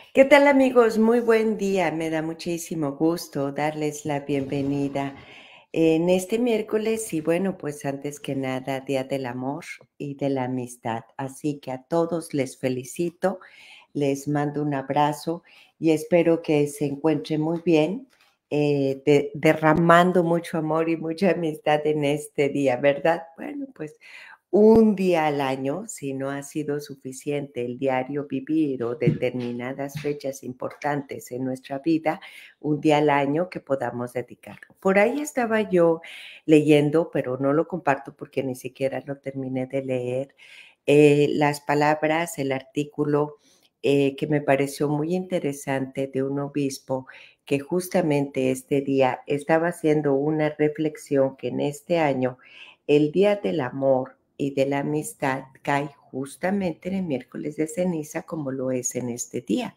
¿Qué tal amigos? Muy buen día. Me da muchísimo gusto darles la bienvenida en este miércoles y bueno, pues antes que nada, Día del Amor y de la Amistad. Así que a todos les felicito, les mando un abrazo y espero que se encuentren muy bien, derramando mucho amor y mucha amistad en este día, ¿verdad? Bueno, pues un día al año, si no ha sido suficiente el diario vivir o determinadas fechas importantes en nuestra vida, un día al año que podamos dedicarlo. Por ahí estaba yo leyendo, pero no lo comparto porque ni siquiera lo terminé de leer, las palabras, el artículo que me pareció muy interesante de un obispo que justamente este día estaba haciendo una reflexión que en este año el Día del Amor y de la Amistad cae justamente en el miércoles de ceniza como lo es en este día.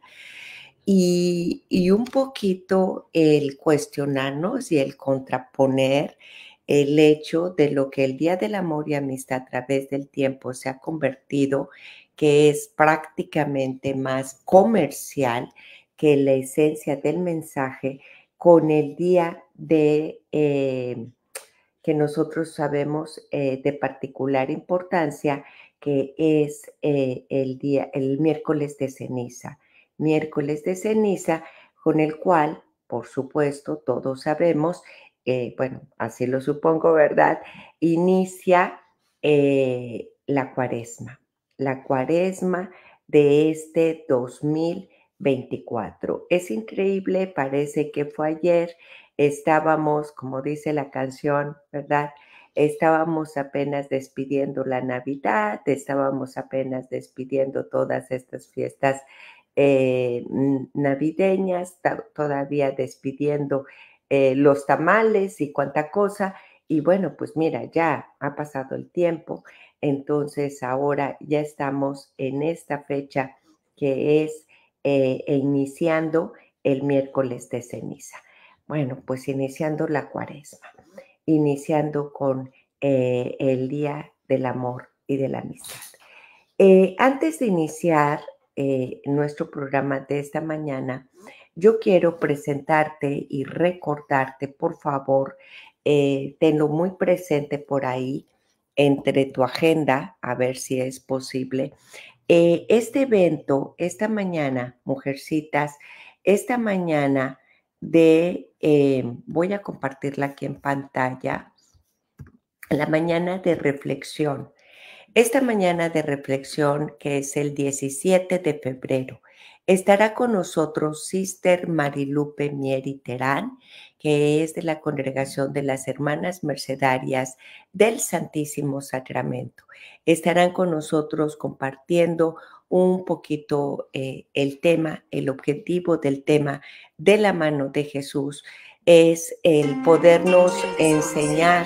Y un poquito el cuestionarnos y el contraponer el hecho de lo que el Día del Amor y Amistad a través del tiempo se ha convertido, que es prácticamente más comercial que la esencia del mensaje, con el día de que nosotros sabemos de particular importancia, que es el miércoles de ceniza. Miércoles de ceniza, con el cual, por supuesto, todos sabemos, bueno, así lo supongo, ¿verdad? Inicia la cuaresma de este 2024. Es increíble, parece que fue ayer. Estábamos, como dice la canción, ¿verdad? Estábamos apenas despidiendo la Navidad, estábamos apenas despidiendo todas estas fiestas navideñas, todavía despidiendo los tamales y cuánta cosa. Y bueno, pues mira, ya ha pasado el tiempo, entonces ahora ya estamos en esta fecha que es iniciando el miércoles de ceniza. Bueno, pues iniciando la cuaresma, iniciando con el Día del Amor y de la Amistad. Antes de iniciar nuestro programa de esta mañana, yo quiero presentarte y recordarte, por favor, tenlo muy presente por ahí, entre tu agenda, a ver si es posible. Este evento, esta mañana, mujercitas, esta mañana voy a compartirla aquí en pantalla, la mañana de reflexión. Esta mañana de reflexión, que es el 17 de febrero, estará con nosotros Sister Marilupe Mieri Terán, que es de la Congregación de las Hermanas Mercedarias del Santísimo Sacramento. Estarán con nosotros compartiendo un poquito el tema, el objetivo del tema de la mano de Jesús es el podernos enseñar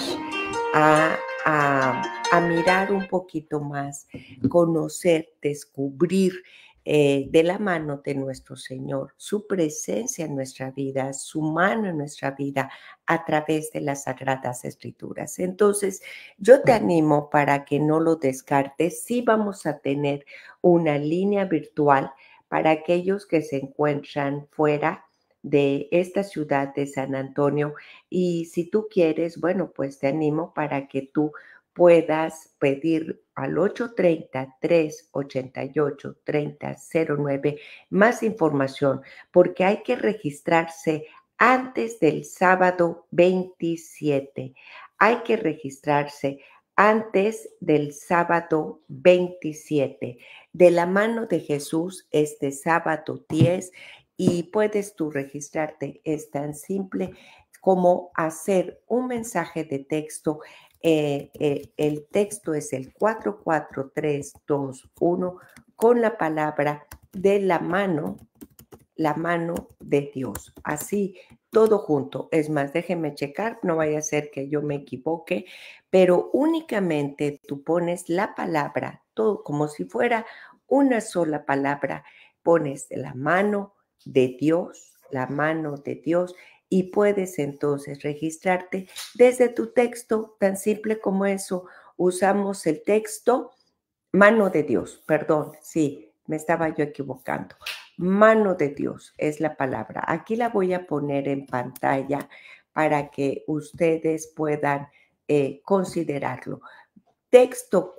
a mirar un poquito más, conocer, descubrir de la mano de nuestro Señor su presencia en nuestra vida, su mano en nuestra vida a través de las Sagradas Escrituras. Entonces, yo te animo para que no lo descartes. Sí vamos a tener una línea virtual para aquellos que se encuentran fuera de esta ciudad de San Antonio y si tú quieres, bueno, pues te animo para que tú puedas pedir al 830-388-3009 más información, porque hay que registrarse antes del sábado 27. Hay que registrarse antes del sábado 27. De la mano de Jesús, este sábado 10, y puedes tú registrarte. Es tan simple como hacer un mensaje de texto. El texto es el 44321 con la palabra de la mano de Dios. Así, todo junto. Es más, déjenme checar, no vaya a ser que yo me equivoque, pero únicamente tú pones la palabra, todo como si fuera una sola palabra, pones de la mano de Dios, y puedes entonces registrarte desde tu texto, tan simple como eso. Usamos el texto mano de Dios, perdón, sí, me estaba yo equivocando. Mano de Dios es la palabra. Aquí la voy a poner en pantalla para que ustedes puedan considerarlo. Texto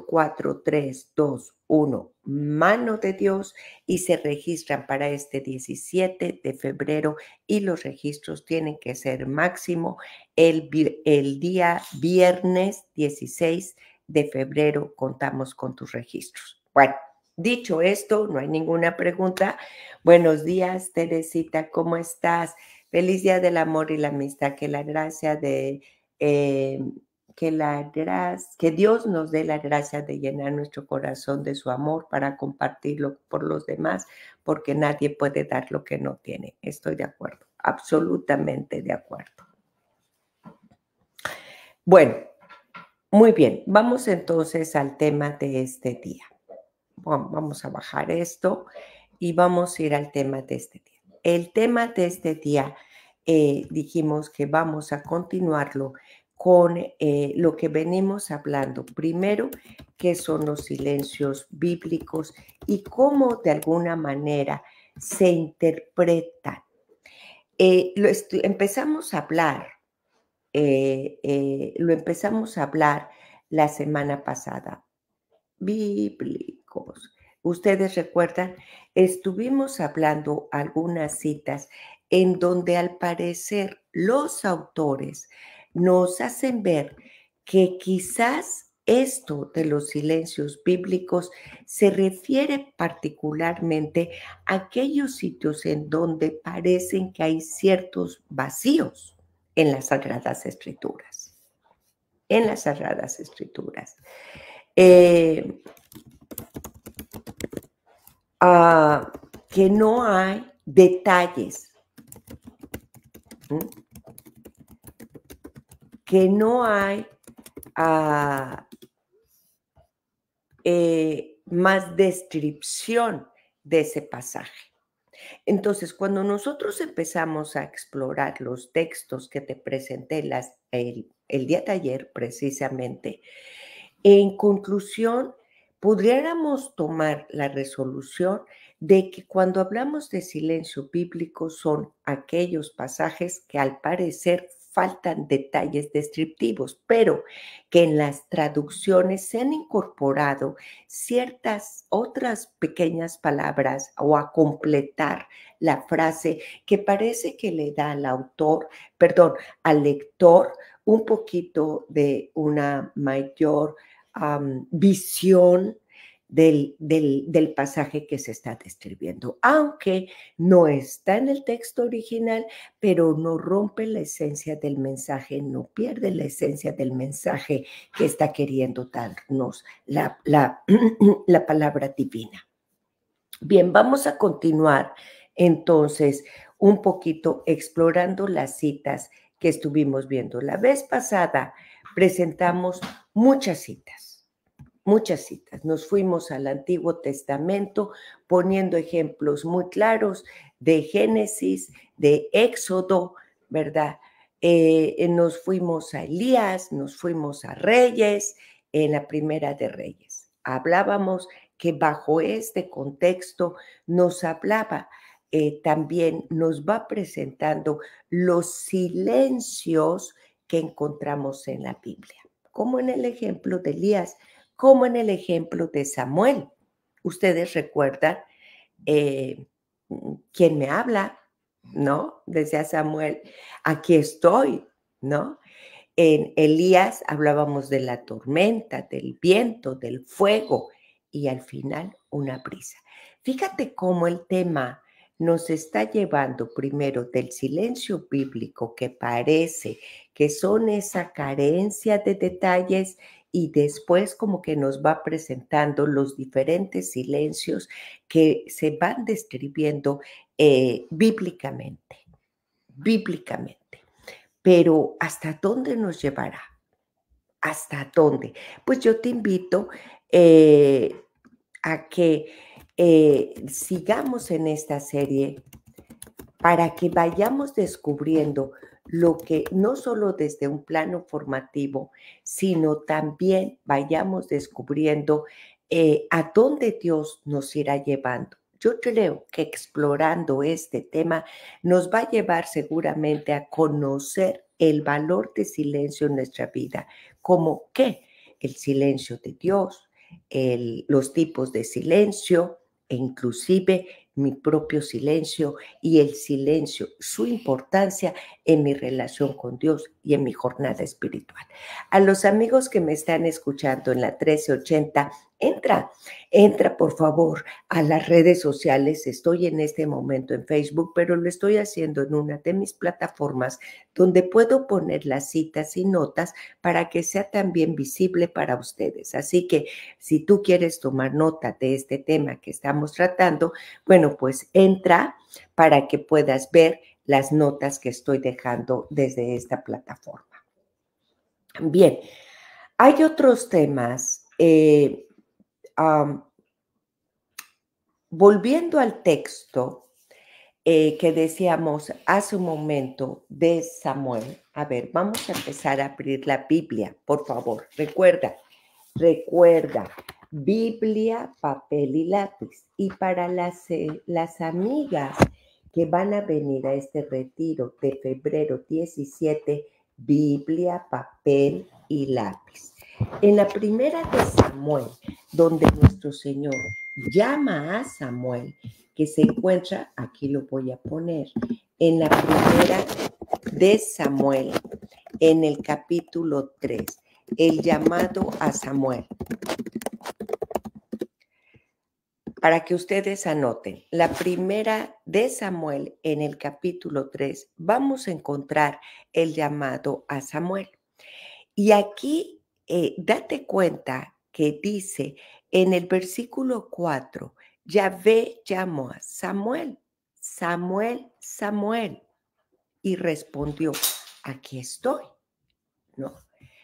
44321, mano de Dios, y se registran para este 17 de febrero y los registros tienen que ser máximo el día viernes 16 de febrero. Contamos con tus registros. Bueno, dicho esto, no hay ninguna pregunta. Buenos días, Teresita, ¿cómo estás? Feliz Día del Amor y la Amistad, que la gracia de... que Dios nos dé la gracia de llenar nuestro corazón de su amor para compartirlo por los demás, porque nadie puede dar lo que no tiene. Estoy de acuerdo, absolutamente de acuerdo. Bueno, muy bien, vamos entonces al tema de este día. Bueno, vamos a bajar esto y vamos a ir al tema de este día. El tema de este día, dijimos que vamos a continuarlo con lo que venimos hablando. Primero, qué son los silencios bíblicos y cómo de alguna manera se interpretan. Empezamos a hablar, lo empezamos a hablar la semana pasada. Bíblicos. Ustedes recuerdan, estuvimos hablando algunas citas en donde al parecer los autores nos hacen ver que quizás esto de los silencios bíblicos se refiere particularmente a aquellos sitios en donde parecen que hay ciertos vacíos en las Sagradas Escrituras. En las Sagradas Escrituras. Que no hay detalles, que no hay más descripción de ese pasaje. Entonces, cuando nosotros empezamos a explorar los textos que te presenté el día de ayer, precisamente, en conclusión, pudiéramos tomar la resolución de que cuando hablamos de silencio bíblico son aquellos pasajes que al parecer faltan detalles descriptivos, pero que en las traducciones se han incorporado ciertas otras pequeñas palabras o a completar la frase que parece que le da al lector un poquito de una mayor visión del pasaje que se está describiendo, aunque no está en el texto original, pero no rompe la esencia del mensaje, no pierde la esencia del mensaje que está queriendo darnos la palabra divina. Bien, vamos a continuar entonces un poquito explorando las citas que estuvimos viendo. La vez pasada presentamos muchas citas, muchas citas. Nos fuimos al Antiguo Testamento poniendo ejemplos muy claros de Génesis, de Éxodo, ¿verdad? Nos fuimos a Elías, nos fuimos a Reyes, en la Primera de Reyes. Hablábamos que bajo este contexto nos hablaba, también nos va presentando los silencios que encontramos en la Biblia, como en el ejemplo de Elías, como en el ejemplo de Samuel. Ustedes recuerdan quién me habla, ¿no? Decía Samuel, aquí estoy, ¿no? En Elías hablábamos de la tormenta, del viento, del fuego y al final una brisa. Fíjate cómo el tema nos está llevando primero del silencio bíblico que parece que son esa carencia de detalles y después como que nos va presentando los diferentes silencios que se van describiendo bíblicamente. Pero ¿hasta dónde nos llevará? ¿Hasta dónde? Pues yo te invito a que sigamos en esta serie para que vayamos descubriendo lo que no solo desde un plano formativo, sino también vayamos descubriendo a dónde Dios nos irá llevando. yo creo que explorando este tema nos va a llevar seguramente a conocer el valor de silencio en nuestra vida, como que el silencio de Dios, los tipos de silencio e inclusive mi propio silencio y el silencio, su importancia en mi relación con Dios y en mi jornada espiritual. A los amigos que me están escuchando en la 1380, entra por favor a las redes sociales. Estoy en este momento en Facebook, pero lo estoy haciendo en una de mis plataformas donde puedo poner las citas y notas para que sea también visible para ustedes. Así que si tú quieres tomar nota de este tema que estamos tratando, bueno, pues entra para que puedas ver las notas que estoy dejando desde esta plataforma. Bien, hay otros temas. Volviendo al texto que decíamos hace un momento de Samuel, a ver, vamos a empezar a abrir la Biblia, por favor. Recuerda, Biblia, papel y lápiz. Y para las amigas que van a venir a este retiro de febrero 17, Biblia, papel y lápiz. En la primera de Samuel, donde nuestro Señor llama a Samuel, que se encuentra, aquí lo voy a poner, en la primera de Samuel, en el capítulo 3, el llamado a Samuel. Para que ustedes anoten, la primera de Samuel en el capítulo 3, vamos a encontrar el llamado a Samuel. Y aquí, date cuenta que dice en el versículo 4, Yahvé llamó a Samuel, Samuel, Samuel, y respondió, aquí estoy, ¿no?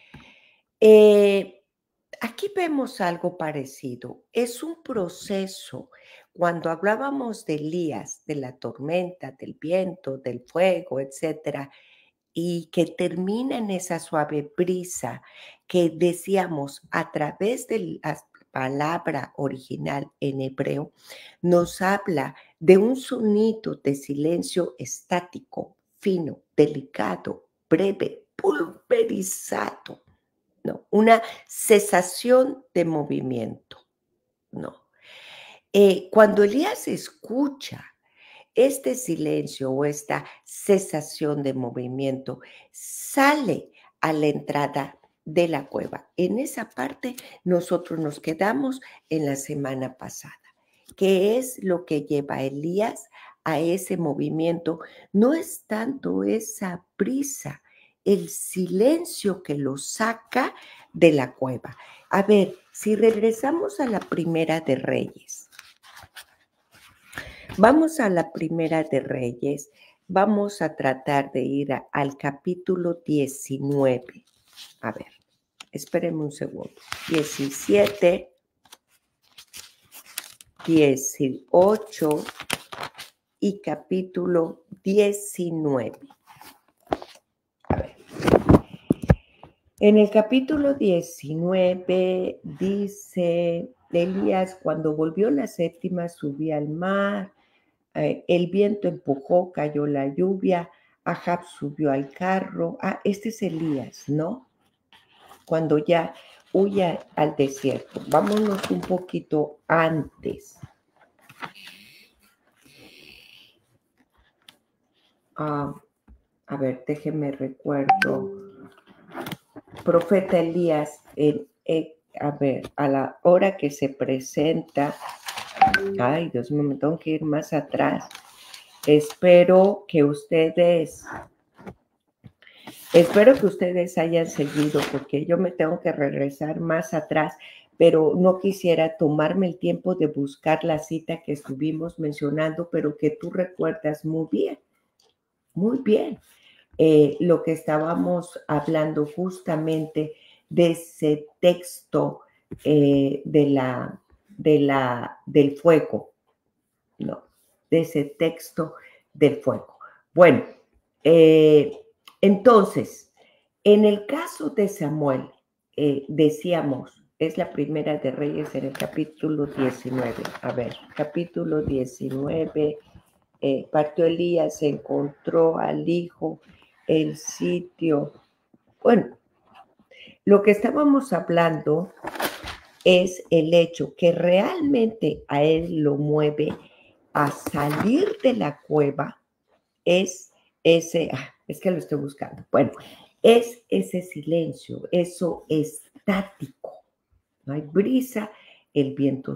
Aquí vemos algo parecido. Es un proceso. Cuando hablábamos de Elías, de la tormenta, del viento, del fuego, etcétera, y que termina en esa suave brisa que decíamos a través de la palabra original en hebreo, nos habla de un sonido de silencio estático, fino, delicado, breve, pulverizado, ¿no? Una cesación de movimiento, ¿no? Cuando Elías escucha este silencio o esta cesación de movimiento, sale a la entrada de la cueva. En esa parte nosotros nos quedamos en la semana pasada. ¿Qué es lo que lleva a Elías a ese movimiento? No es tanto esa prisa, el silencio que lo saca de la cueva. A ver, si regresamos a la primera de Reyes. Vamos a la primera de Reyes. Vamos a tratar de ir al capítulo 19. A ver, espérenme un segundo. 17, 18 y capítulo 19. A ver. En el capítulo 19 dice, Elías cuando volvió la séptima subía al mar, el viento empujó, cayó la lluvia, Ahab subió al carro. Este es Elías, ¿no? Cuando ya huye al desierto. Vámonos un poquito antes. A ver, déjeme recuerdo. Profeta Elías, a ver, a la hora que se presenta. Ay, Dios mío, me tengo que ir más atrás. Espero que ustedes hayan seguido, porque yo me tengo que regresar más atrás, pero no quisiera tomarme el tiempo de buscar la cita que estuvimos mencionando, pero que tú recuerdas muy bien, lo que estábamos hablando justamente de ese texto del fuego, ¿no? De ese texto del fuego. Bueno, entonces, en el caso de Samuel, decíamos Es la primera de Reyes en el capítulo 19. A ver, capítulo 19. Partió Elías, encontró al hijo, el sitio. Bueno, lo que estábamos hablando es el hecho que realmente a él lo mueve a salir de la cueva, es ese, es que lo estoy buscando, bueno, es ese silencio, eso estático, no hay brisa, el viento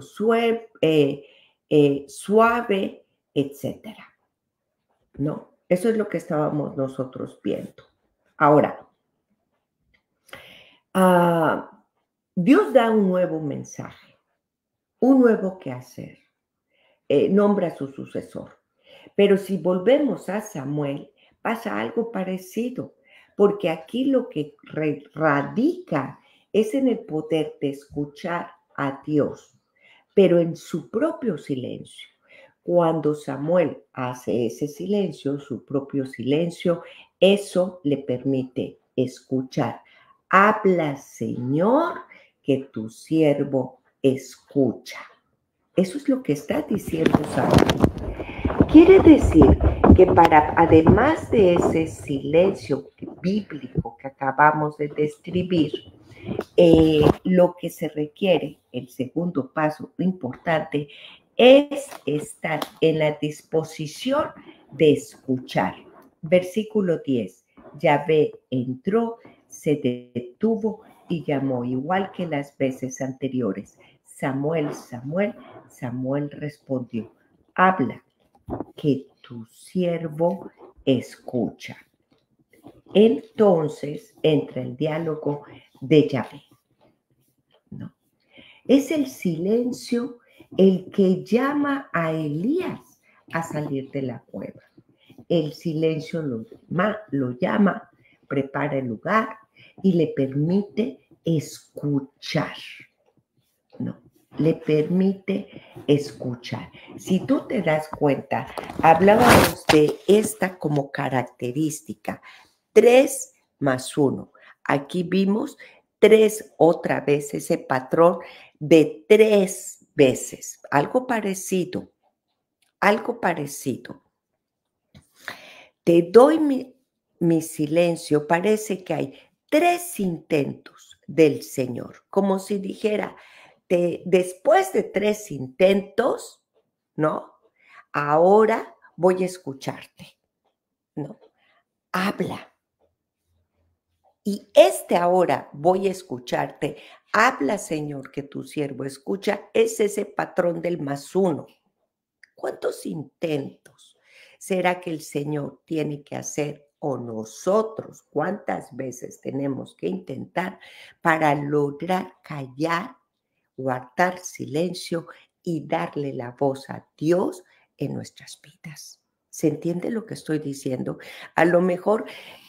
suave, etcétera, ¿no? Eso es lo que estábamos nosotros viendo. Ahora, Dios da un nuevo mensaje, un nuevo quehacer, nombra a su sucesor. Pero si volvemos a Samuel, pasa algo parecido, porque aquí lo que radica es en el poder de escuchar a Dios, pero en su propio silencio. Cuando Samuel hace ese silencio, su propio silencio, eso le permite escuchar. Habla, Señor, que tu siervo escucha. Eso es lo que está diciendo Samuel. Quiere decir que además de ese silencio bíblico que acabamos de describir, lo que se requiere, el segundo paso importante, es estar en la disposición de escuchar. Versículo 10. Yahvé entró, se detuvo y llamó, igual que las veces anteriores. Samuel, Samuel, Samuel respondió, habla, que tu siervo escucha. Entonces entra el diálogo de Yahvé. No. Es el silencio el que llama a Elías a salir de la cueva. El silencio lo llama, prepara el lugar y le permite escuchar. No, le permite escuchar. Si tú te das cuenta, hablábamos de esta como característica, 3 más 1. Aquí vimos 3 otra vez, ese patrón de 3 veces, algo parecido, algo parecido. Te doy mi silencio, parece que hay 3 intentos del Señor, como si dijera, después de 3 intentos, ¿no? Ahora voy a escucharte, ¿no? Habla. Y ahora voy a escucharte. Habla, Señor, que tu siervo escucha. Es ese patrón del más 1. ¿Cuántos intentos será que el Señor tiene que hacer o nosotros? ¿Cuántas veces tenemos que intentar para lograr callar, guardar silencio y darle la voz a Dios en nuestras vidas? ¿Se entiende lo que estoy diciendo? A lo mejor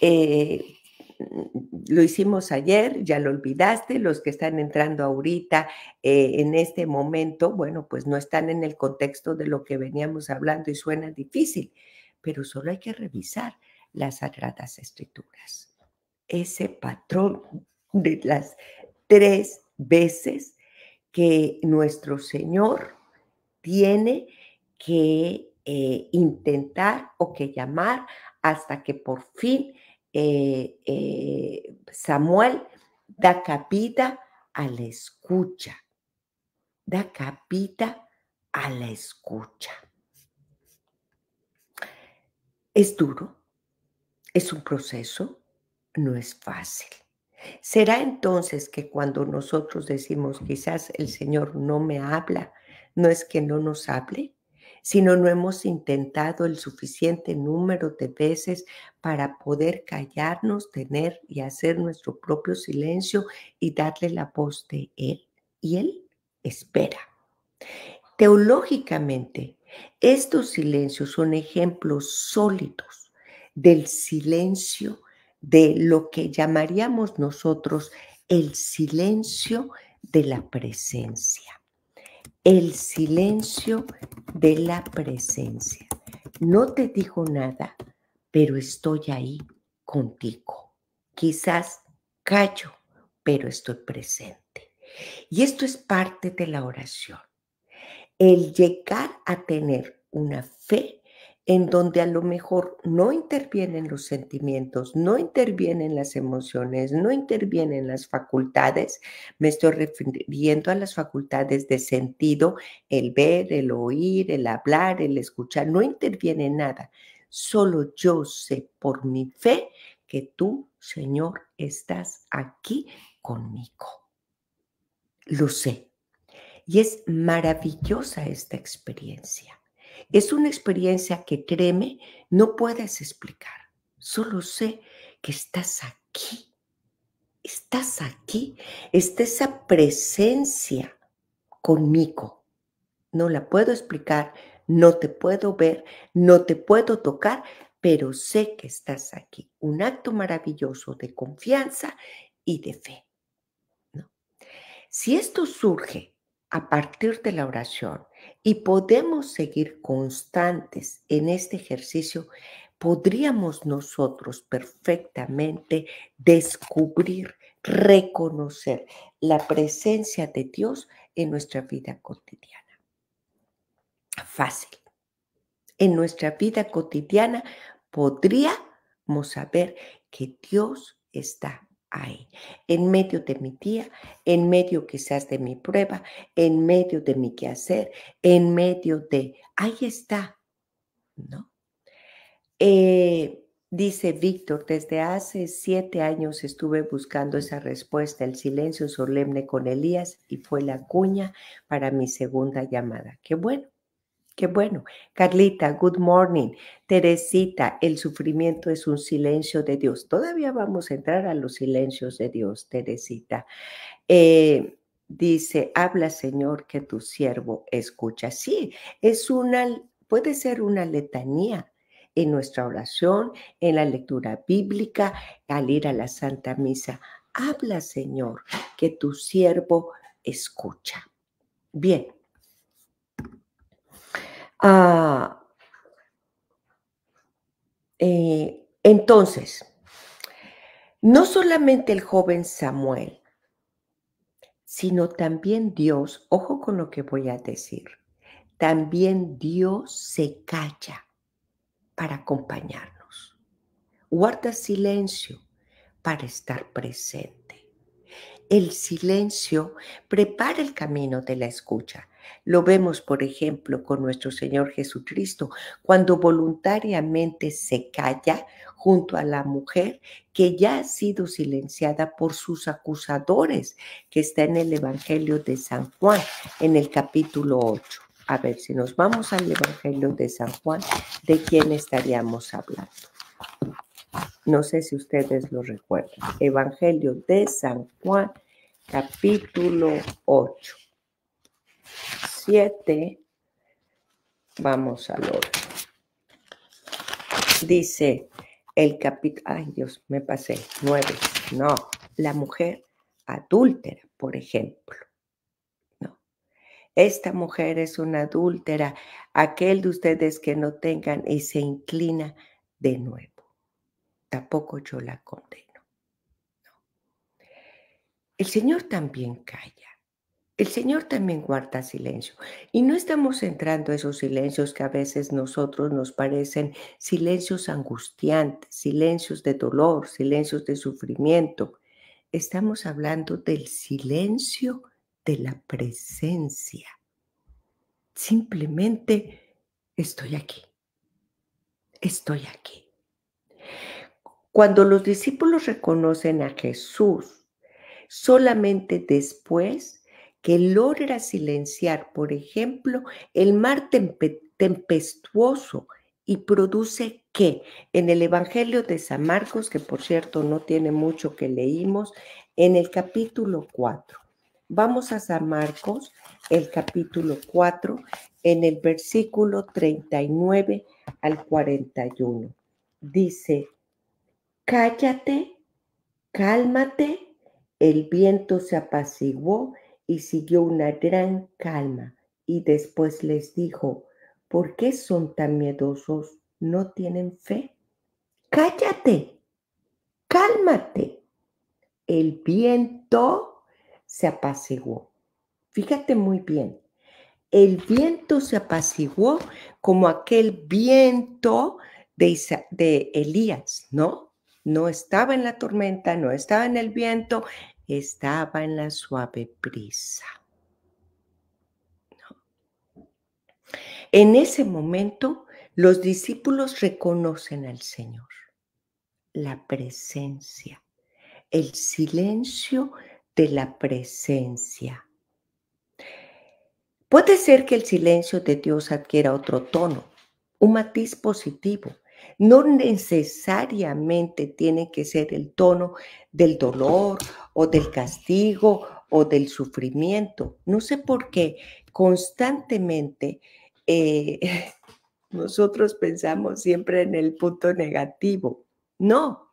lo hicimos ayer, ya lo olvidaste, los que están entrando ahorita en este momento, bueno, pues no están en el contexto de lo que veníamos hablando y suena difícil, pero solo hay que revisar las Sagradas Escrituras. Ese patrón de las 3 veces que nuestro Señor tiene que intentar o que llamar hasta que por fin Samuel da cabida a la escucha, da cabida a la escucha. Es duro, es un proceso, no es fácil. ¿Será entonces que cuando nosotros decimos quizás el Señor no me habla, no es que no nos hable, sino no hemos intentado el suficiente número de veces para poder callarnos, tener y hacer nuestro propio silencio y darle la voz de Él? Y Él espera. Teológicamente, estos silencios son ejemplos sólidos del silencio de lo que llamaríamos nosotros el silencio de la presencia. El silencio de la presencia. No te digo nada, pero estoy ahí contigo. Quizás callo, pero estoy presente. Y esto es parte de la oración. El llegar a tener una fe en donde a lo mejor no intervienen los sentimientos, no intervienen las emociones, no intervienen las facultades. Me estoy refiriendo a las facultades de sentido, el ver, el oír, el hablar, el escuchar, no interviene nada. Solo yo sé por mi fe que tú, Señor, estás aquí conmigo. Lo sé. Y es maravillosa esta experiencia. Es una experiencia que, créeme, no puedes explicar. Solo sé que estás aquí, está esa presencia conmigo. No la puedo explicar, no te puedo ver, no te puedo tocar, pero sé que estás aquí. Un acto maravilloso de confianza y de fe, ¿no? Si esto surge a partir de la oración y podemos seguir constantes en este ejercicio, podríamos nosotros perfectamente descubrir, reconocer la presencia de Dios en nuestra vida cotidiana. Fácil. En nuestra vida cotidiana podríamos saber que Dios está ahí, en medio de mi día, en medio quizás de mi prueba, en medio de mi quehacer, en medio de, ahí está, ¿no? Dice Víctor, desde hace 7 años estuve buscando esa respuesta, el silencio solemne con Elías, y fue la cuña para mi segunda llamada. Qué bueno. Qué bueno. Carlita, good morning. Teresita, el sufrimiento es un silencio de Dios. Todavía vamos a entrar a los silencios de Dios, Teresita. Dice, habla Señor que tu siervo escucha. Sí, puede ser una letanía en nuestra oración, en la lectura bíblica, al ir a la Santa Misa. Habla Señor que tu siervo escucha. Bien. Entonces, no solamente el joven Samuel, sino también Dios, ojo con lo que voy a decir, también Dios se calla para acompañarnos. Guarda silencio para estar presente. El silencio prepara el camino de la escucha. Lo vemos, por ejemplo, con nuestro Señor Jesucristo, cuando voluntariamente se calla junto a la mujer que ya ha sido silenciada por sus acusadores, que está en el Evangelio de San Juan, en el capítulo 8. A ver, si nos vamos al Evangelio de San Juan, ¿de quién estaríamos hablando? No sé si ustedes lo recuerdan. Evangelio de San Juan, capítulo 8. 7. Vamos al 8. Dice el capítulo, ay Dios, me pasé, 9. No, la mujer adúltera, por ejemplo. No, esta mujer es una adúltera. Aquel de ustedes que no tengan y se inclina de nuevo. Tampoco yo la condeno. El Señor también calla. El Señor también guarda silencio. Y no estamos entrando a esos silencios que a veces nosotros nos parecen silencios angustiantes, silencios de dolor, silencios de sufrimiento. Estamos hablando del silencio de la presencia. Simplemente estoy aquí. Estoy aquí. Cuando los discípulos reconocen a Jesús, solamente después que logra silenciar, por ejemplo, el mar tempestuoso y produce ¿qué? En el Evangelio de San Marcos, que por cierto no tiene mucho que leímos, en el capítulo 4. Vamos a San Marcos, el capítulo 4, en el versículo 39 al 41. Dice, cállate, cálmate. El viento se apaciguó y siguió una gran calma. Y después les dijo, ¿por qué son tan miedosos? ¿No tienen fe? Cállate, cálmate. El viento se apaciguó. Fíjate muy bien. El viento se apaciguó como aquel viento de Elías, ¿no? No estaba en la tormenta, no estaba en el viento, estaba en la suave brisa. En ese momento, los discípulos reconocen al Señor, la presencia, el silencio de la presencia. Puede ser que el silencio de Dios adquiera otro tono, un matiz positivo. No necesariamente tiene que ser el tono del dolor o del castigo o del sufrimiento. No sé por qué constantemente nosotros pensamos siempre en el punto negativo. No,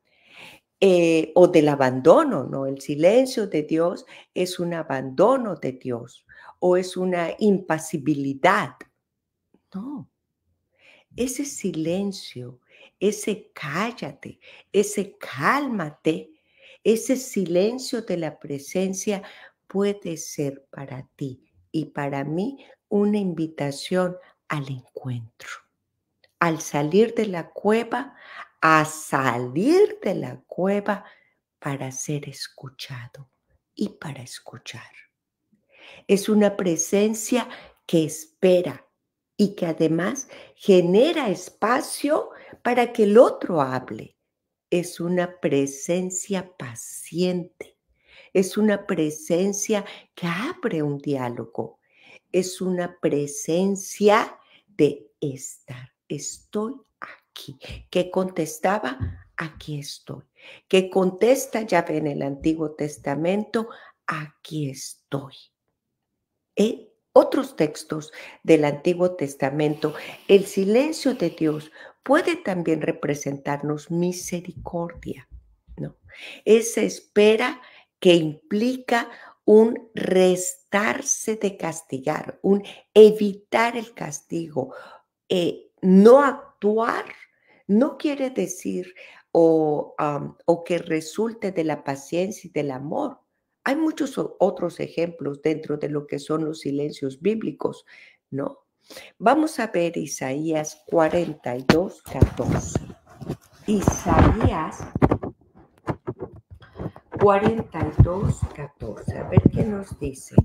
o del abandono, ¿no? El silencio de Dios es un abandono de Dios o es una impasibilidad. No, ese silencio, ese cállate, ese cálmate, ese silencio de la presencia puede ser para ti y para mí una invitación al encuentro. Al salir de la cueva, a salir de la cueva para ser escuchado y para escuchar. Es una presencia que espera y que además genera espacio para que el otro hable. Es una presencia paciente. Es una presencia que abre un diálogo. Es una presencia de estar. Estoy aquí. ¿Qué contestaba? Aquí estoy. ¿Qué contesta Yahvé en el Antiguo Testamento? Aquí estoy. En otros textos del Antiguo Testamento, el silencio de Dios puede también representarnos misericordia, ¿no? Esa espera que implica un restarse de castigar, un evitar el castigo. No actuar no quiere decir o que resulte de la paciencia y del amor. Hay muchos otros ejemplos dentro de lo que son los silencios bíblicos, ¿no? Vamos a ver Isaías 42, 14. Isaías 42, 14. A ver qué nos dice.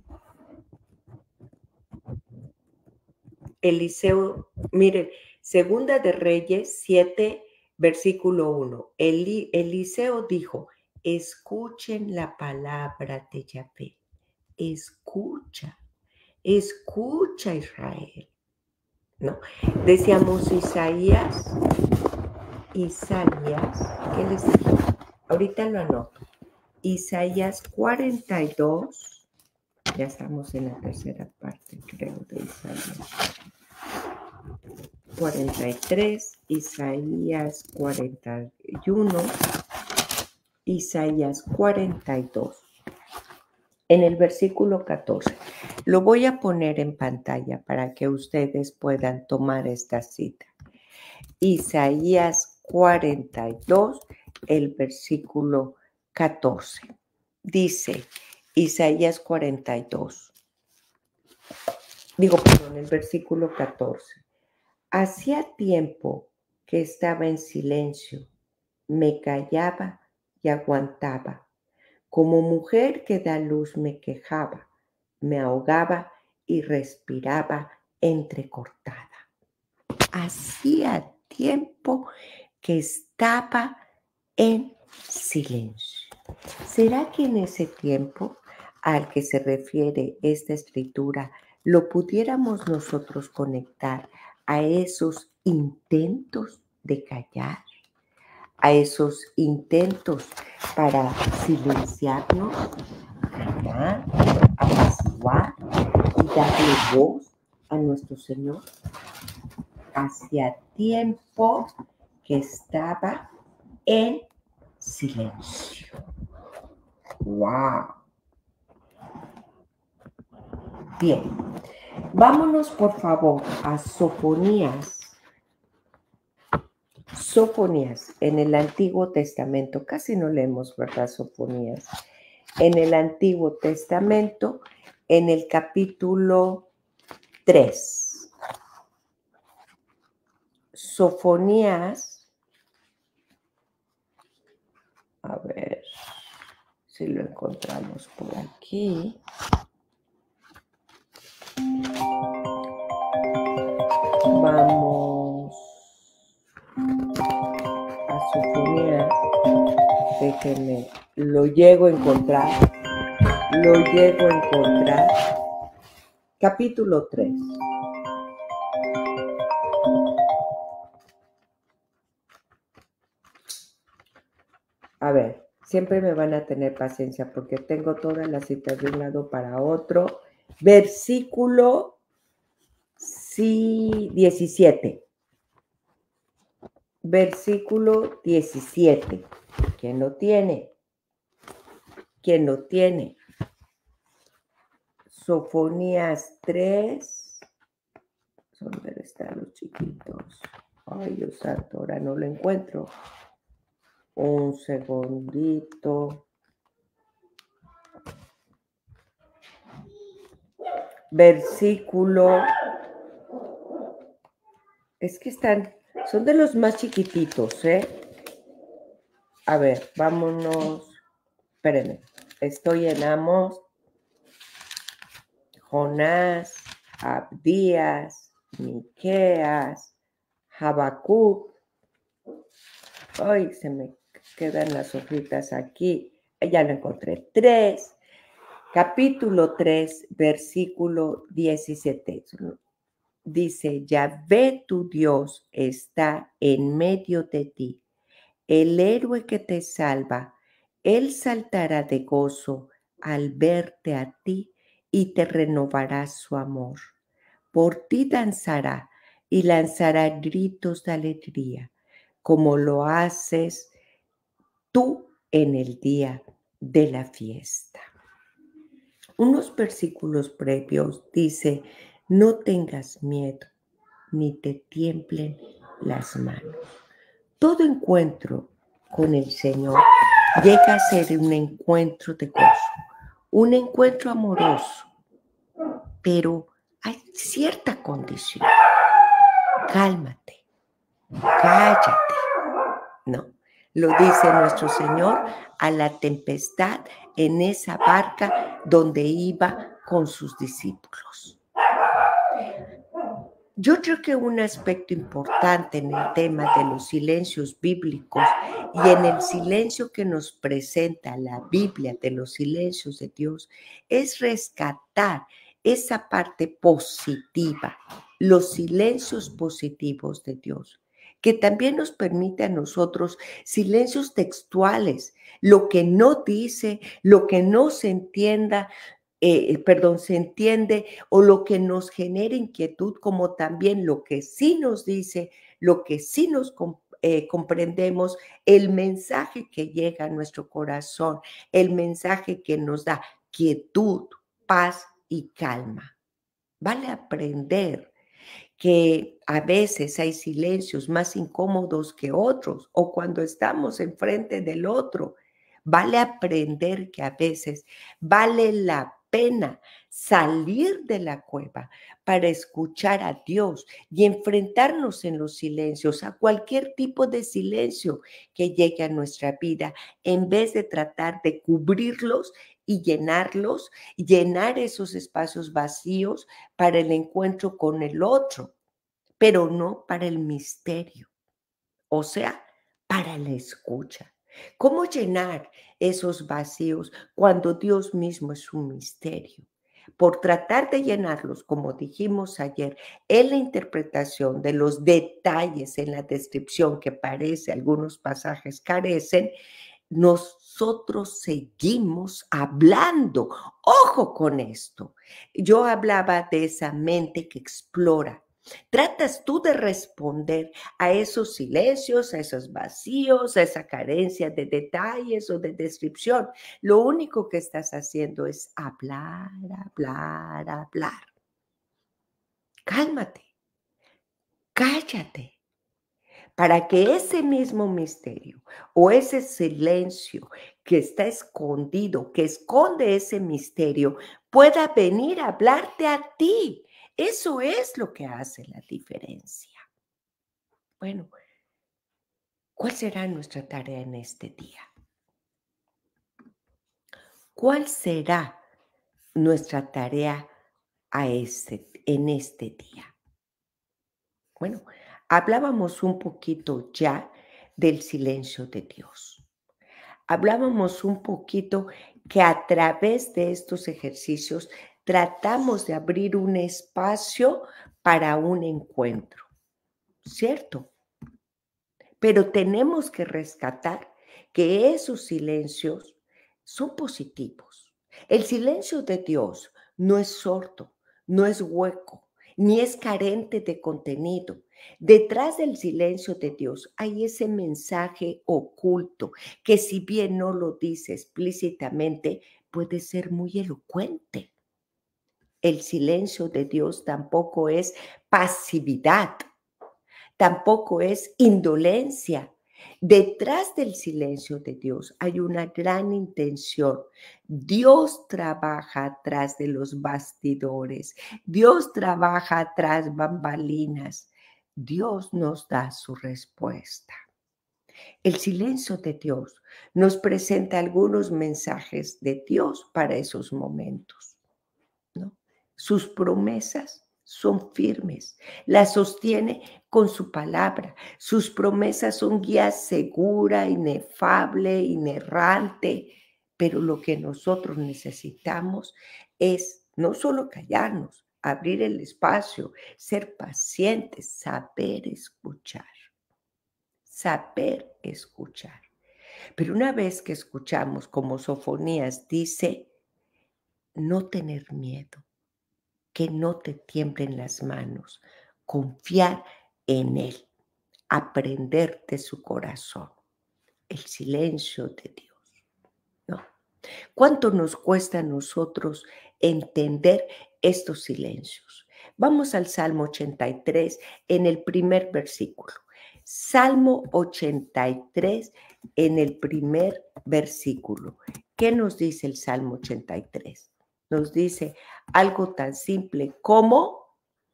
Eliseo, miren, Segunda de Reyes 7, versículo 1. Eliseo dijo, escuchen la palabra de Yahvé. Escucha Israel, ¿no? Decíamos Isaías, ¿qué les digo? Ahorita lo anoto. Isaías 42, ya estamos en la tercera parte, creo, de Isaías. 43, Isaías 41, Isaías 42. En el versículo 14. Lo voy a poner en pantalla para que ustedes puedan tomar esta cita. Isaías 42, el versículo 14. Dice Isaías 42. El versículo 14. Hacía tiempo que estaba en silencio, me callaba y aguantaba. Como mujer que da luz me quejaba, me ahogaba y respiraba entrecortada. Hacía tiempo que estaba en silencio. ¿Será que en ese tiempo al que se refiere esta escritura lo pudiéramos nosotros conectar a esos intentos de callar, a esos intentos para silenciarnos, callar, apaciguar y darle voz a nuestro Señor? Hacía tiempo que estaba en silencio. ¡Wow! Bien, vámonos por favor a Sofonías. Sofonías, en el Antiguo Testamento, casi no leemos, ¿verdad? Sofonías. en el Antiguo Testamento, en el capítulo 3. Sofonías, a ver si lo encontramos por aquí. Vamos a Sofonías. Déjenme, lo llego a encontrar. Capítulo 3. A ver, siempre me van a tener paciencia porque tengo todas las citas de un lado para otro. Versículo 17. Versículo 17. ¿Quién lo tiene? ¿Quién lo tiene? Sofonías 3. ¿Dónde están los chiquitos? Ay, Dios santo, ahora no lo encuentro. Un segundito. Versículo. Es que son de los más chiquititos, ¿eh? A ver, vámonos. Espérenme. Estoy en Amos, Jonás, Abdías, Miqueas, Habacuc. Ay, se me quedan las hojitas aquí. Ya lo encontré. 3. Capítulo 3, versículo 17. Dice, Yahvé tu Dios está en medio de ti, el héroe que te salva. Él saltará de gozo al verte a ti y te renovará su amor. Por ti danzará y lanzará gritos de alegría, como lo haces tú en el día de la fiesta. Unos versículos previos dice, no tengas miedo, ni te tiemblen las manos. Todo encuentro con el Señor llega a ser un encuentro de gozo, un encuentro amoroso, pero hay cierta condición. Cálmate, cállate. No, lo dice nuestro Señor a la tempestad en esa barca donde iba con sus discípulos. Yo creo que un aspecto importante en el tema de los silencios bíblicos y en el silencio que nos presenta la Biblia de los silencios de Dios es rescatar esa parte positiva, los silencios positivos de Dios, que también nos permite a nosotros silencios textuales, lo que no dice, lo que no se entienda, se entiende, o lo que nos genera inquietud, como también lo que sí nos dice, lo que sí nos comprendemos, el mensaje que llega a nuestro corazón, el mensaje que nos da quietud, paz y calma. Vale aprender que a veces hay silencios más incómodos que otros, o cuando estamos enfrente del otro. Vale aprender que a veces vale la pena salir de la cueva para escuchar a Dios y enfrentarnos en los silencios, a cualquier tipo de silencio que llegue a nuestra vida, en vez de tratar de cubrirlos y llenarlos, llenar esos espacios vacíos para el encuentro con el otro, pero no para el misterio, o sea, para la escucha. ¿Cómo llenar esos vacíos cuando Dios mismo es un misterio? Por tratar de llenarlos, como dijimos ayer, en la interpretación de los detalles en la descripción que parece algunos pasajes carecen, nosotros seguimos hablando. Ojo con esto. Yo hablaba de esa mente que explora. Tratas tú de responder a esos silencios, a esos vacíos, a esa carencia de detalles o de descripción. Lo único que estás haciendo es hablar, hablar, hablar. Cálmate, cállate. para que ese mismo misterio o ese silencio que está escondido, que esconde ese misterio, pueda venir a hablarte a ti. Eso es lo que hace la diferencia. Bueno, ¿cuál será nuestra tarea en este día? ¿Cuál será nuestra tarea en este día? Bueno, hablábamos un poquito ya del silencio de Dios. Hablábamos un poquito que a través de estos ejercicios tratamos de abrir un espacio para un encuentro, ¿cierto? Pero tenemos que rescatar que esos silencios son positivos. El silencio de Dios no es sordo, no es hueco, ni es carente de contenido. Detrás del silencio de Dios hay ese mensaje oculto que, si bien no lo dice explícitamente, puede ser muy elocuente. El silencio de Dios tampoco es pasividad, tampoco es indolencia. Detrás del silencio de Dios hay una gran intención. Dios trabaja atrás de los bastidores. Dios trabaja tras bambalinas. Dios nos da su respuesta. El silencio de Dios nos presenta algunos mensajes de Dios para esos momentos, ¿no? Sus promesas son firmes, las sostiene con su palabra. Sus promesas son guía segura, inefable, inerrante, pero lo que nosotros necesitamos es no solo callarnos, abrir el espacio, ser pacientes, saber escuchar, saber escuchar. Pero una vez que escuchamos, como Sofonías dice, no tener miedo, que no te tiemblen las manos, confiar en Él, aprender de su corazón, el silencio de Dios, ¿no? ¿Cuánto nos cuesta a nosotros entender estos silencios? Vamos al Salmo 83 en el primer versículo. Salmo 83 en el primer versículo. ¿Qué nos dice el Salmo 83? Nos dice algo tan simple como: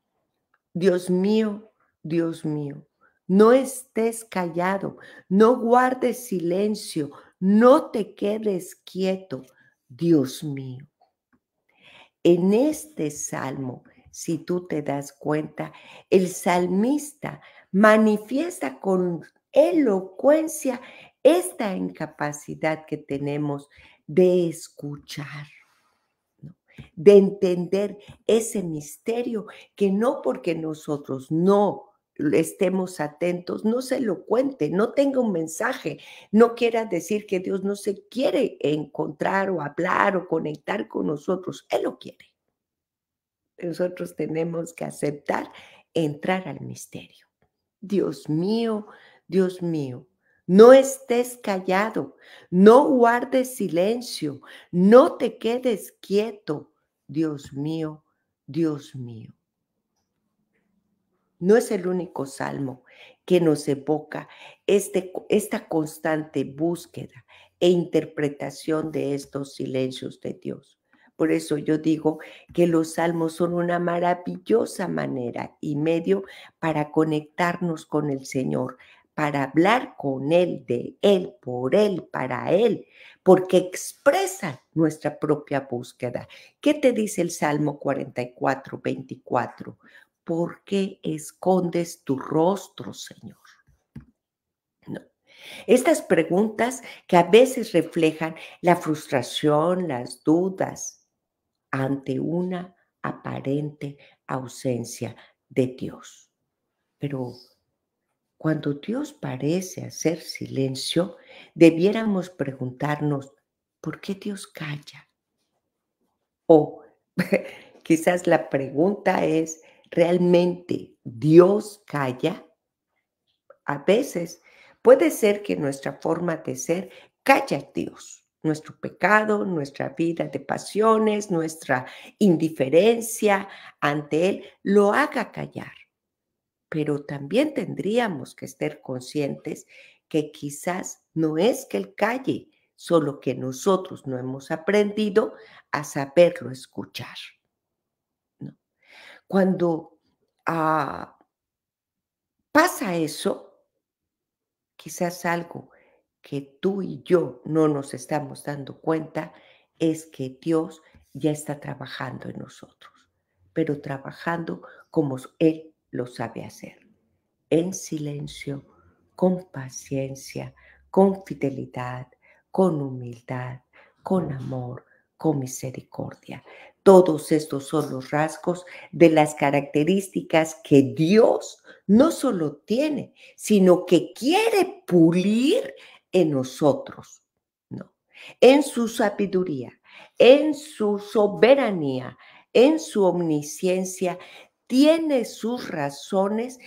Dios mío, no estés callado, no guardes silencio, no te quedes quieto, Dios mío. En este salmo, si tú te das cuenta, el salmista manifiesta con elocuencia esta incapacidad que tenemos de escuchar, ¿no? De entender ese misterio que no porque nosotros no estemos atentos, no se lo cuente, no tenga un mensaje, no quiera decir que Dios no se quiere encontrar o hablar o conectar con nosotros. Él lo quiere. Nosotros tenemos que aceptar entrar al misterio. Dios mío, no estés callado, no guardes silencio, no te quedes quieto, Dios mío, Dios mío. No es el único salmo que nos evoca esta constante búsqueda e interpretación de estos silencios de Dios. Por eso yo digo que los salmos son una maravillosa manera y medio para conectarnos con el Señor, para hablar con Él, de Él, por Él, para Él, porque expresan nuestra propia búsqueda. ¿Qué te dice el Salmo 44, 24? ¿Por qué escondes tu rostro, Señor? No. Estas preguntas que a veces reflejan la frustración, las dudas ante una aparente ausencia de Dios. Pero cuando Dios parece hacer silencio, debiéramos preguntarnos, ¿por qué Dios calla? O quizás la pregunta es, ¿realmente Dios calla? A veces puede ser que nuestra forma de ser calla a Dios. Nuestro pecado, nuestra vida de pasiones, nuestra indiferencia ante Él, lo haga callar. pero también tendríamos que estar conscientes que quizás no es que Él calle, solo que nosotros no hemos aprendido a saberlo escuchar, ¿no? Cuando pasa eso, quizás algo que tú y yo no nos estamos dando cuenta es que Dios ya está trabajando en nosotros, pero trabajando como Él lo sabe hacer, en silencio, con paciencia, con fidelidad, con humildad, con amor, con misericordia. Todos estos son los rasgos de las características que Dios no solo tiene, sino que quiere pulir en nosotros, ¿no? En su sabiduría, en su soberanía, en su omnisciencia, tiene sus razones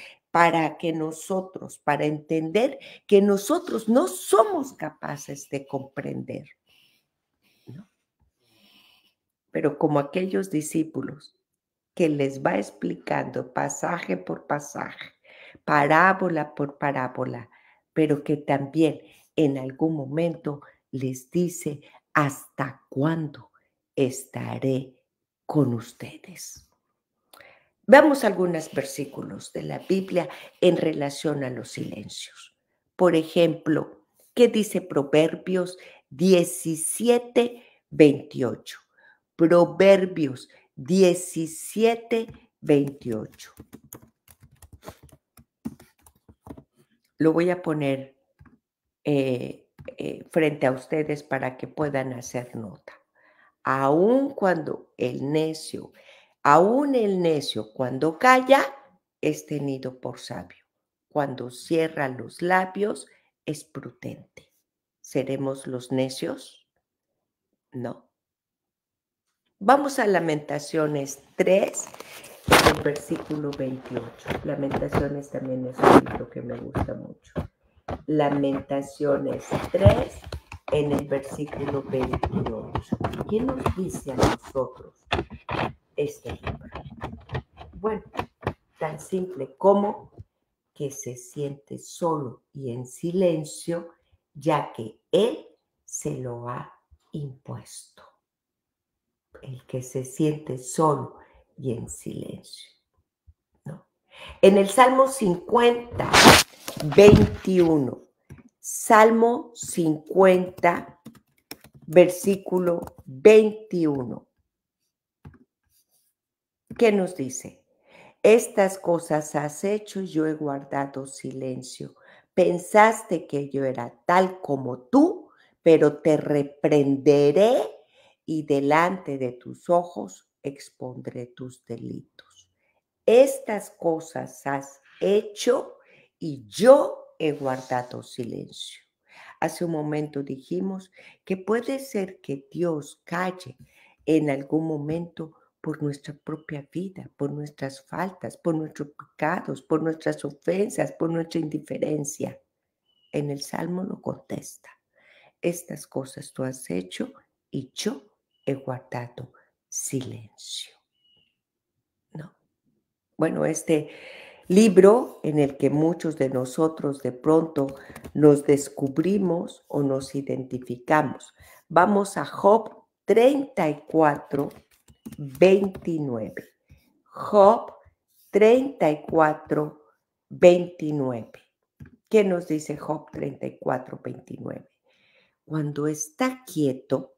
para entender que nosotros no somos capaces de comprender, ¿no? Pero como aquellos discípulos que les va explicando pasaje por pasaje, parábola por parábola, pero que también en algún momento les dice, ¿hasta cuándo estaré con ustedes? Veamos algunos versículos de la Biblia en relación a los silencios. Por ejemplo, ¿qué dice Proverbios 17:28? Proverbios 17:28. Lo voy a poner frente a ustedes para que puedan hacer nota. Aún el necio cuando calla es tenido por sabio. Cuando cierra los labios es prudente. ¿Seremos los necios? No. Vamos a Lamentaciones 3, en el versículo 28. Lamentaciones también es un libro que me gusta mucho. Lamentaciones 3, en el versículo 28. ¿Qué nos dice a nosotros este libro? Bueno, tan simple como que se siente solo y en silencio, ya que Él se lo ha impuesto. El que se siente solo y en silencio, ¿no? En el Salmo 50, 21, Salmo 50, versículo 21. ¿Qué nos dice? Estas cosas has hecho y yo he guardado silencio. Pensaste que yo era tal como tú, pero te reprenderé y delante de tus ojos expondré tus delitos. Estas cosas has hecho y yo he guardado silencio. Hace un momento dijimos que puede ser que Dios calle en algún momento por nuestra propia vida, por nuestras faltas, por nuestros pecados, por nuestras ofensas, por nuestra indiferencia. En el Salmo lo contesta. Estas cosas tú has hecho y yo he guardado silencio. ¿No? Bueno, este libro en el que muchos de nosotros de pronto nos descubrimos o nos identificamos. Vamos a Job 34, 29. Job 34, 29. ¿Qué nos dice Job 34, 29? Cuando está quieto,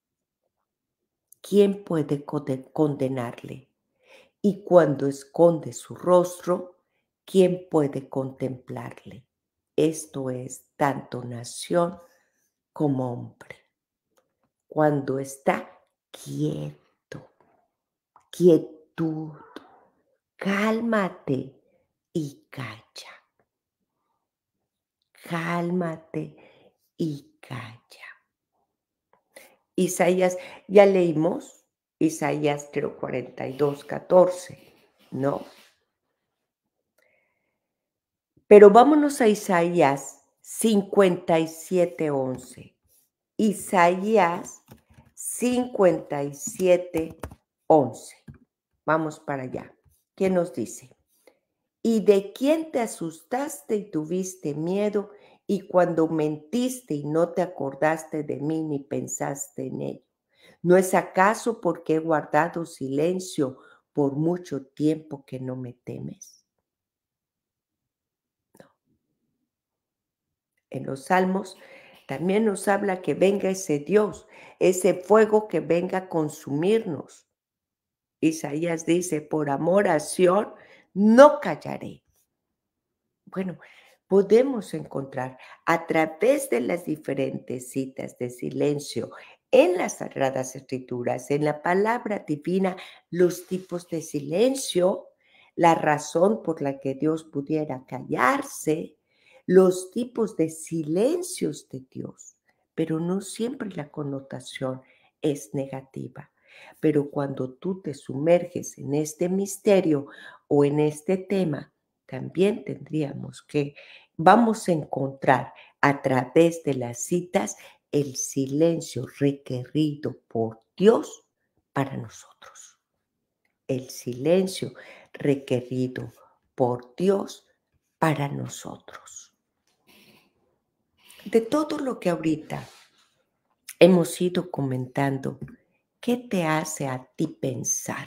¿quién puede condenarle? Y cuando esconde su rostro, ¿quién puede contemplarle? Esto es tanto nación como hombre. Cuando está quieto, quietud, cálmate y calla. Cálmate y calla. Isaías, ya leímos Isaías 42, 14, ¿no? Pero vámonos a Isaías 57, 11. Isaías 57, 11. Vamos para allá. ¿Qué nos dice? ¿Y de quién te asustaste y tuviste miedo? Y cuando mentiste y no te acordaste de mí ni pensaste en ello. ¿No es acaso porque he guardado silencio por mucho tiempo que no me temes? En los Salmos también nos habla que venga ese Dios, ese fuego que venga a consumirnos. Isaías dice, por amor a Sión, no callaré. Bueno, podemos encontrar a través de las diferentes citas de silencio en las Sagradas Escrituras, en la palabra divina, los tipos de silencio, la razón por la que Dios pudiera callarse, los tipos de silencios de Dios, pero no siempre la connotación es negativa. Pero cuando tú te sumerges en este misterio o en este tema, también tendríamos que, vamos a encontrar a través de las citas el silencio requerido por Dios para nosotros. El silencio requerido por Dios para nosotros. De todo lo que ahorita hemos ido comentando, ¿qué te hace a ti pensar?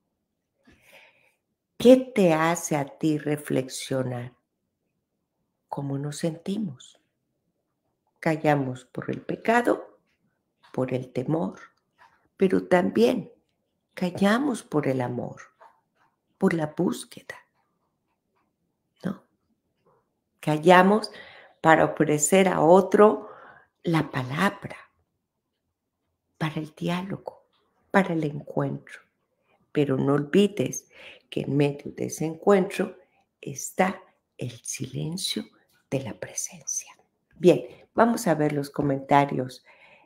¿Qué te hace a ti reflexionar? ¿Cómo nos sentimos? Callamos por el pecado, por el temor, pero también callamos por el amor, por la búsqueda, ¿no? Callamos para ofrecer a otro la palabra, para el diálogo, para el encuentro. Pero no olvides que en medio de ese encuentro está el silencio de la presencia. Bien, vamos a ver los comentarios.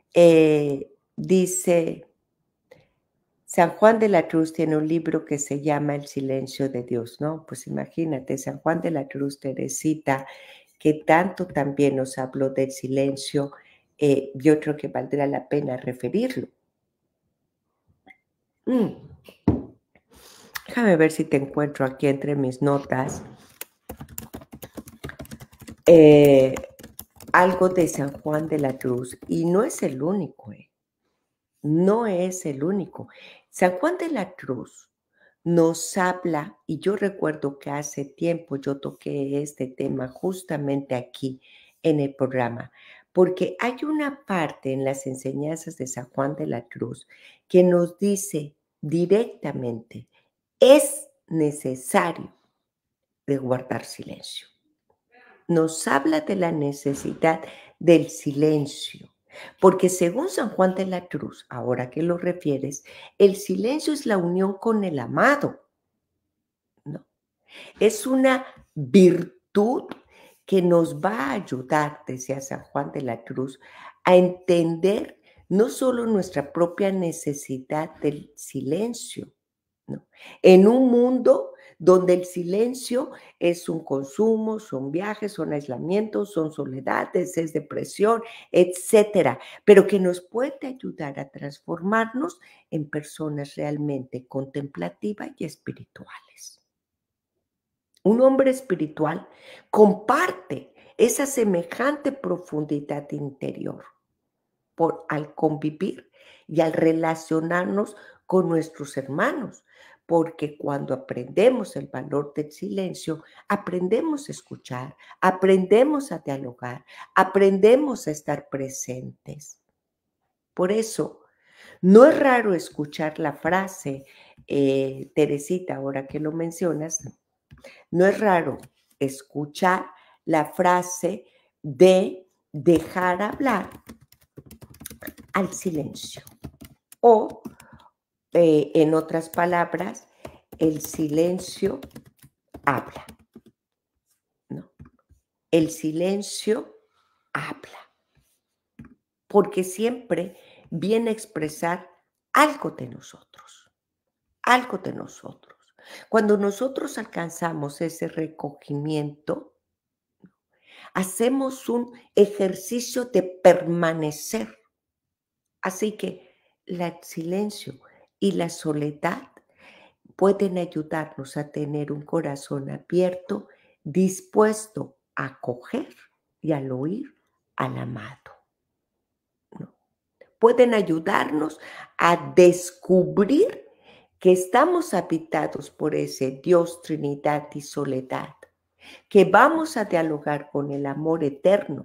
Dice, San Juan de la Cruz tiene un libro que se llama El silencio de Dios, ¿no? Pues imagínate, San Juan de la Cruz, Teresita, que tanto también nos habló del silencio, yo creo que valdrá la pena referirlo. Déjame ver si te encuentro aquí entre mis notas algo de San Juan de la Cruz, y no es el único, no es el único. San Juan de la Cruz nos habla, y yo recuerdo que hace tiempo yo toqué este tema justamente aquí en el programa, porque hay una parte en las enseñanzas de San Juan de la Cruz que nos dice directamente, es necesario de guardar silencio. Nos habla de la necesidad del silencio, porque según San Juan de la Cruz, ahora que lo refieres, el silencio es la unión con el amado, ¿no? Es una virtud que nos va a ayudar, decía San Juan de la Cruz, a entender no solo nuestra propia necesidad del silencio, ¿no? En un mundo donde el silencio es un consumo, son viajes, son aislamientos, son soledades, es depresión, etcétera, pero que nos puede ayudar a transformarnos en personas realmente contemplativas y espirituales. Un hombre espiritual comparte esa semejante profundidad interior al convivir y al relacionarnos con nuestros hermanos, porque cuando aprendemos el valor del silencio, aprendemos a escuchar, aprendemos a dialogar, aprendemos a estar presentes. Por eso, no es raro escuchar la frase, Teresita, ahora que lo mencionas, no es raro escuchar la frase de dejar hablar al silencio. O, en otras palabras, el silencio habla, ¿no? El silencio habla, porque siempre viene a expresar algo de nosotros, algo de nosotros. Cuando nosotros alcanzamos ese recogimiento, hacemos un ejercicio de permanecer. Así que el silencio y la soledad pueden ayudarnos a tener un corazón abierto, dispuesto a acoger y al oír al amado, ¿no? Pueden ayudarnos a descubrir que estamos habitados por ese Dios, Trinidad y soledad, que vamos a dialogar con el amor eterno.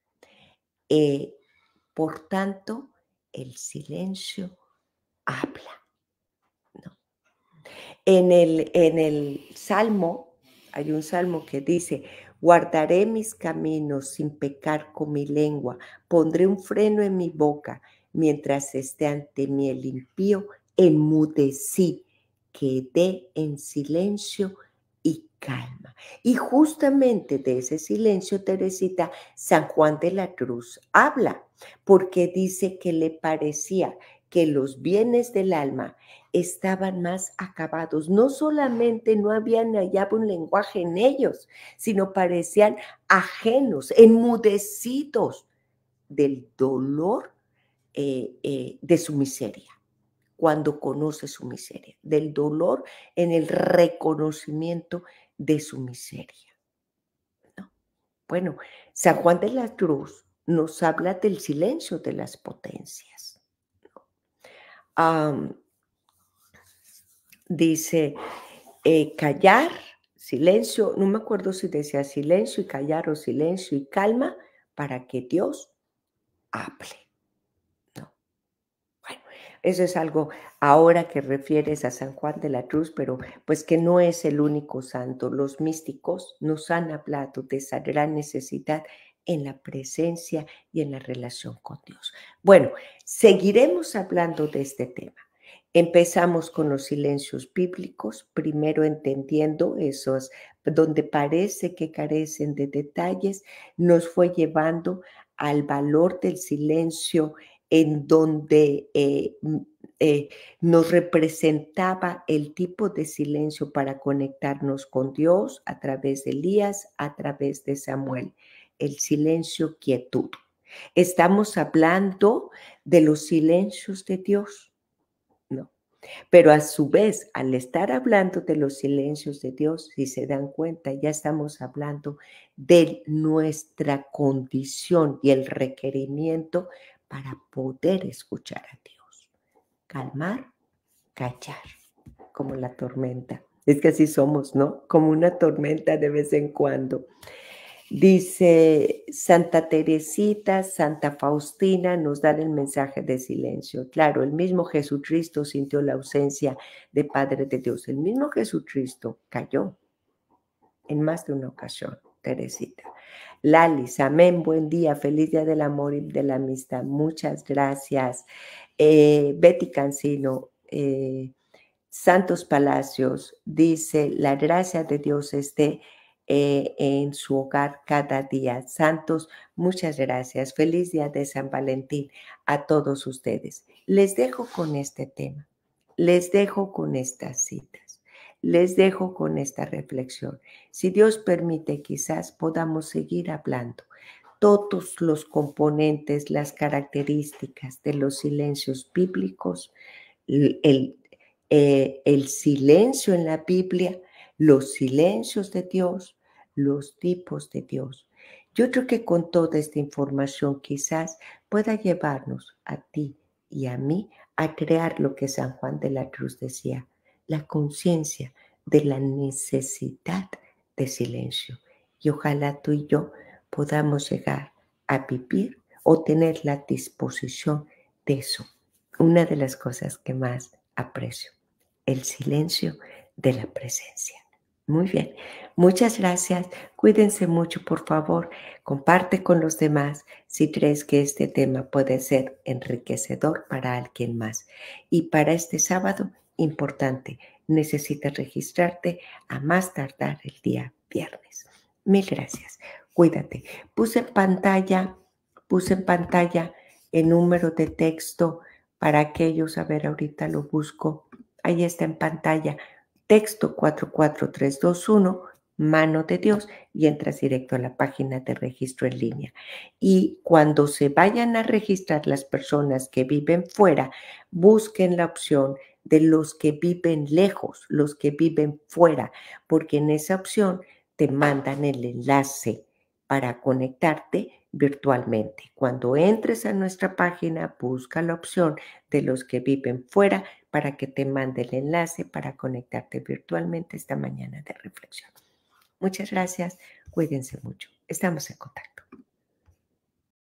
Por tanto, el silencio habla, ¿no? En el Salmo, hay un Salmo que dice: guardaré mis caminos sin pecar con mi lengua, pondré un freno en mi boca, mientras esté ante mí el impío, enmudecí, quedé en silencio y calma. Y justamente de ese silencio, Teresita, San Juan de la Cruz habla, porque dice que le parecía que los bienes del alma estaban más acabados. No solamente no habían hallado un lenguaje en ellos, sino parecían ajenos, enmudecidos del dolor de su miseria, cuando conoce su miseria, del dolor en el reconocimiento de su miseria, ¿no? Bueno, San Juan de la Cruz nos habla del silencio de las potencias, ¿no? Dice, callar, silencio, no me acuerdo si decía silencio y callar o silencio y calma para que Dios hable, ¿no? Bueno, eso es algo ahora que refieres a San Juan de la Cruz, pero pues que no es el único santo. Los místicos nos han hablado de esa gran necesidad en la presencia y en la relación con Dios. Bueno, seguiremos hablando de este tema. Empezamos con los silencios bíblicos, primero entendiendo esos donde parece que carecen de detalles, nos fue llevando al valor del silencio en donde nos representaba el tipo de silencio para conectarnos con Dios a través de Elías, a través de Samuel, el silencio quietud. Estamos hablando de los silencios de Dios, ¿no? Pero a su vez, al estar hablando de los silencios de Dios, si se dan cuenta, ya estamos hablando de nuestra condición y el requerimiento para poder escuchar a Dios. Calmar, callar, como la tormenta. Es que así somos, ¿no? Como una tormenta de vez en cuando. Dice Santa Teresita, Santa Faustina nos dan el mensaje de silencio. Claro, el mismo Jesucristo sintió la ausencia de Padre de Dios. El mismo Jesucristo cayó en más de una ocasión, Teresita. Lalis, amén, buen día, feliz día del amor y de la amistad. Muchas gracias. Betty Cancino, Santos Palacios dice, la gracia de Dios esté en su hogar cada día. Santos, muchas gracias. Feliz día de San Valentín a todos ustedes. Les dejo con este tema, les dejo con estas citas, les dejo con esta reflexión. Si Dios permite, quizás podamos seguir hablando todos los componentes, las características de los silencios bíblicos, el, el silencio en la Biblia, los silencios de Dios, los tipos de Dios. Yo creo que con toda esta información quizás pueda llevarnos a ti y a mí a crear lo que San Juan de la Cruz decía, la conciencia de la necesidad de silencio. Y ojalá tú y yo podamos llegar a vivir o tener la disposición de eso. Una de las cosas que más aprecio, el silencio de la presencia. Muy bien, muchas gracias. Cuídense mucho, por favor. Comparte con los demás si crees que este tema puede ser enriquecedor para alguien más. Y para este sábado, importante, necesitas registrarte a más tardar el día viernes. Mil gracias. Cuídate. Puse en pantalla el número de texto para aquellos, a ver, ahorita lo busco. Ahí está en pantalla. Texto 44321, Mano de Dios, y entras directo a la página de registro en línea. Y cuando se vayan a registrar las personas que viven fuera, busquen la opción de los que viven lejos, los que viven fuera, porque en esa opción te mandan el enlace para conectarte virtualmente. Cuando entres a nuestra página, busca la opción de los que viven fuera para que te mande el enlace para conectarte virtualmente esta mañana de reflexión. Muchas gracias, cuídense mucho. Estamos en contacto.